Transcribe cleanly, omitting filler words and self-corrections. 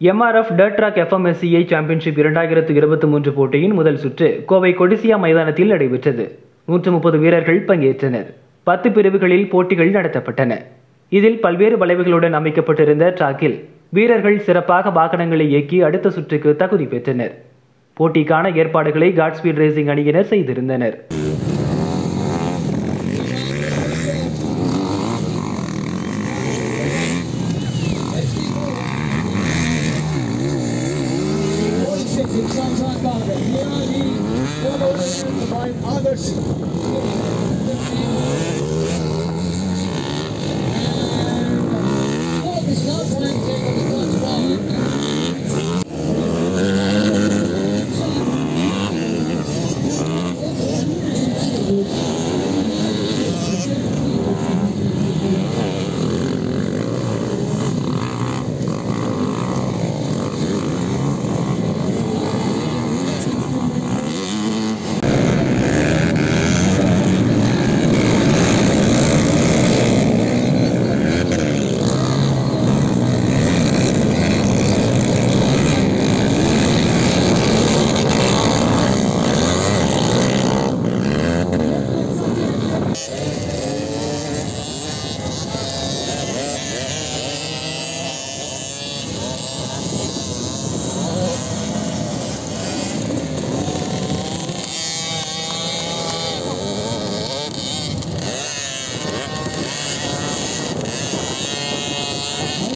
MRF dirt track FMSCI championship 2023 போட்டியின் முதல் சுற்று கோவை கொடிசியா மைதானத்தில் நடைபெற்றது. 130 வீரர்கள் பங்கேற்றனர். 10 பிரிவுகளில் போட்டிகள் நடத்தப்பட்டன. இதில் பல்வேறு வளைவுகளுடன் அமைக்கப்பட்டிருந்த டிராக்கில் வீரர்கள் சிறப்பாக வாகனங்களை இயக்கி அடுத்த சுற்றுக்கு தகுதி பெற்றனர். போட்டிக்கான ஏற்பாடுகளை காட்ஸ்பீட் ரேசிங் அணியினர் செய்திருந்தனர். It's on time, Here are the by others.